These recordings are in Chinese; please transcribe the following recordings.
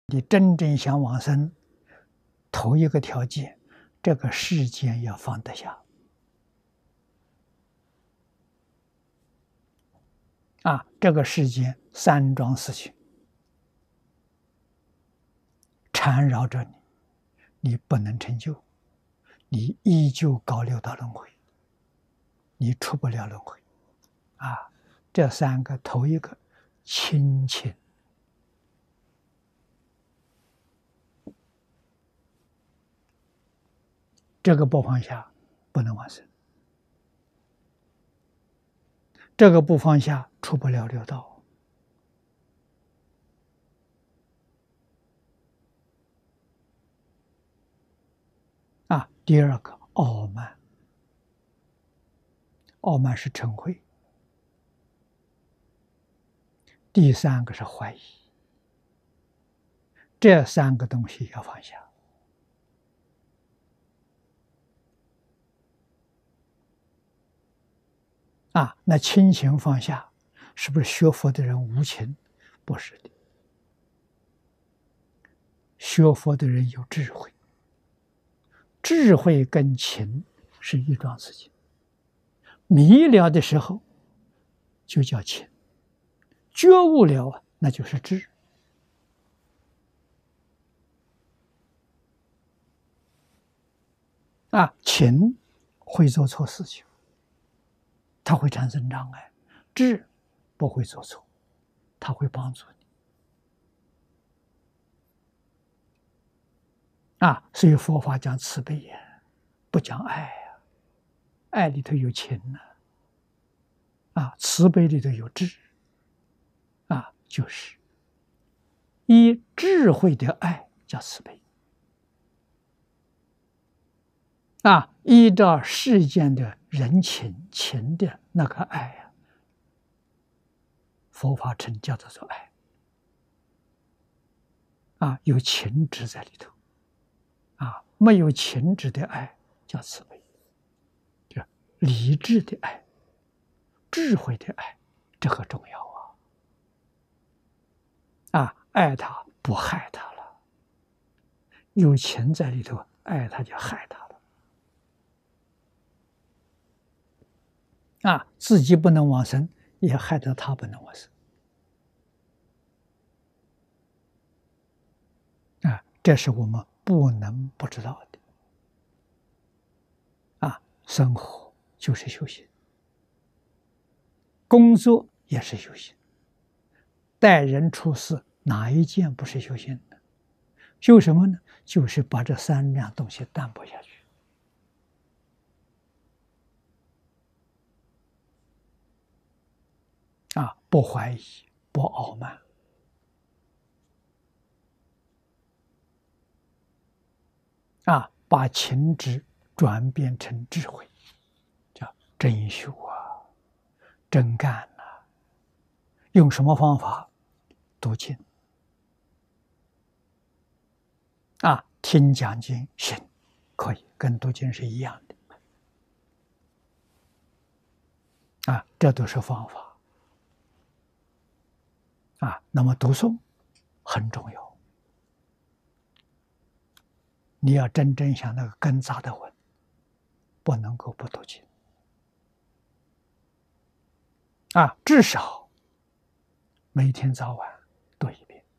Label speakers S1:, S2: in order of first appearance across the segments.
S1: 你真正想往生，头一个条件，这个世间要放得下。这个世间三桩事情缠绕着你，你不能成就，你依旧搞六道轮回，你出不了轮回。这三个，头一个亲情，这个不放下，不能往生。这个不放下，出不了六道。第二个傲慢，傲慢是嗔恚。第三个是怀疑，这三个东西要放下。那亲情放下，是不是学佛的人无情？不是的，学佛的人有智慧，智慧跟情是一桩事情。迷了的时候就叫情，觉悟了那就是智。情会做错事情，它会产生障碍；智不会做错，它会帮助你。所以佛法讲慈悲呀，不讲爱呀。爱里头有情慈悲里头有智。就是以智慧的爱叫慈悲。依照世间的人情情的那个爱佛法称叫做爱。有情执在里头。没有情执的爱叫慈悲，理智的爱，智慧的爱，这很重要爱他不害他了，有情在里头，爱他就害他了。自己不能往生，也害得他不能往生。这是我们不能不知道的。生活就是修行，工作也是修行，待人处事哪一件不是修行的？修什么呢？就是把这三样东西淡薄下去。不怀疑，不傲慢。把情执转变成智慧，叫真修真干用什么方法？读经听讲经行，可以跟读经是一样的。这都是方法。那么读诵很重要。你要真正想那个根扎得稳，不能够不读经。至少每天早晚读一遍。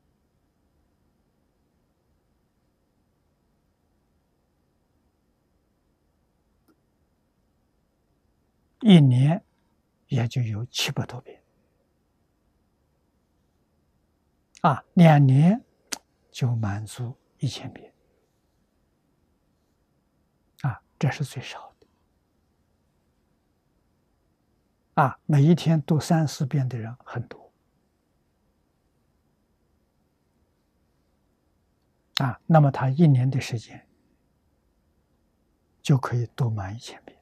S1: 一年也就有700多遍。2年就满足1000遍。这是最少的。每一天读3、4遍的人很多。那么他1年的时间就可以读满1000遍。